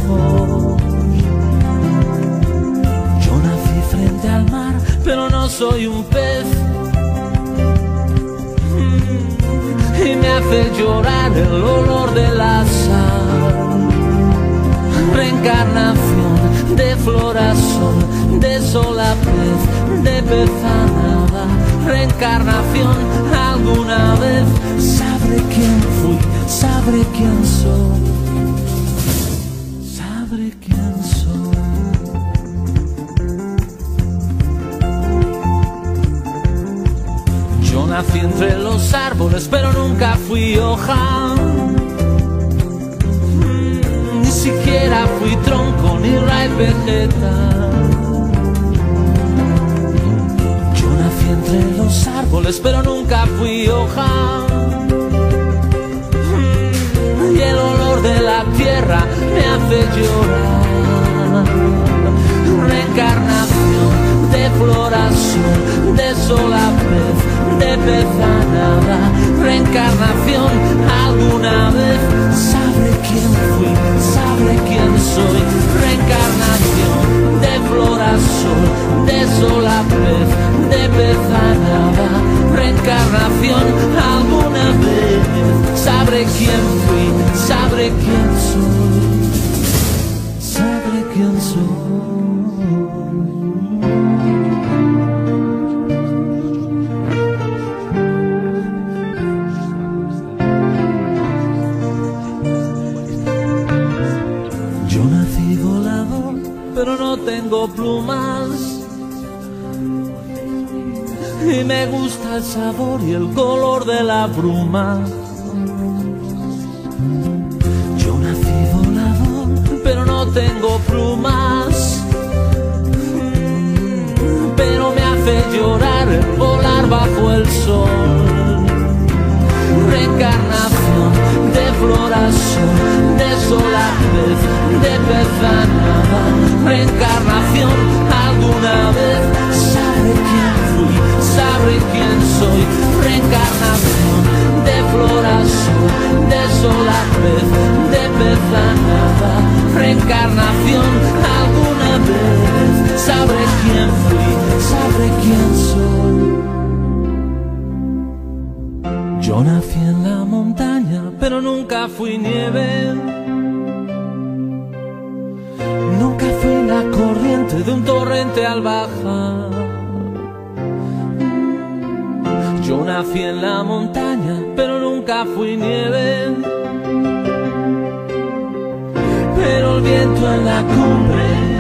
lejos. Yo nací frente al mar, pero no soy un pez. Y me hace llorar el olor de la sal. Reencarnación de flor a sol, de sol a pez, de pez a nada. Reencarnación alguna vez. Sabré quién fui, sabré quién soy, sabré quién soy. Yo nací entre los árboles, pero nunca fui hoja. Ni siquiera fui tronco, ni raíz vegetal. Yo nací entre los árboles, pero nunca fui hoja. Y el olor de la tierra me hace llorar. Reencarnación de flor a sol, de sol a pez, de pez a nada. Reencarnación alguna vez. Sabré quién fui, sabré quién soy. Reencarnación de flor a sol, de sol a pez, de pez a nada. Reencarnación alguna vez. Sabré quién fui, sabré quién soy, sabré quién soy. Yo nací volador, pero no tengo plumas. Y me gusta el sabor y el color de la bruma. Yo nací volador, pero no tengo plumas. Pero me hace llorar volar bajo el sol. Reencarnación de flor a sol, de sol a pez, de pez a nada. Reencarnación alguna vez. Sabré quién fui, sabré quién soy. Reencarnación de flor a sol, de sol a pez, de pez a nada. Reencarnación alguna vez. Sabré quién fui, sabré quién soy. Yo nací en la montaña, pero nunca fui nieve. Nunca fui la corriente de un torrente al bajar. Yo nací en la montaña, pero nunca fui nieve. Pero el viento en la cumbre